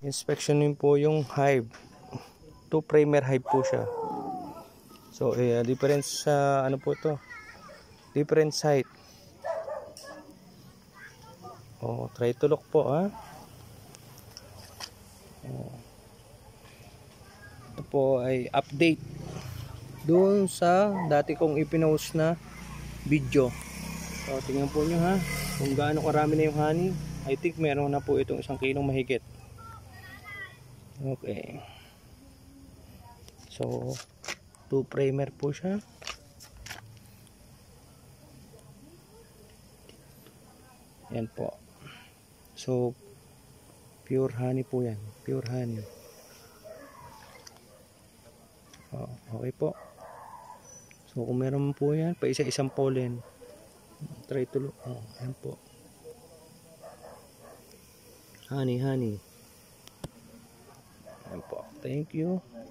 Inspeksyonin po yung hive. 2 primer hive po siya. So, difference sa ano po to? Different site. Oh, try to look po, ha. Oh. Ito po ay update doon sa dati kong ipinost na video. So, tingnan po nyo, ha, kung gaano karami na yung honey. I think meron na po itong 1 kilong mahigit. Okay. So, 2 primer po siya. Yan po. So, pure honey po yan. Pure honey. Oh, okay po. So, kung meron po yan, pa isa-isang pollen. Try to look. Oh, yan po. Honey, honey. Yan po. Thank you.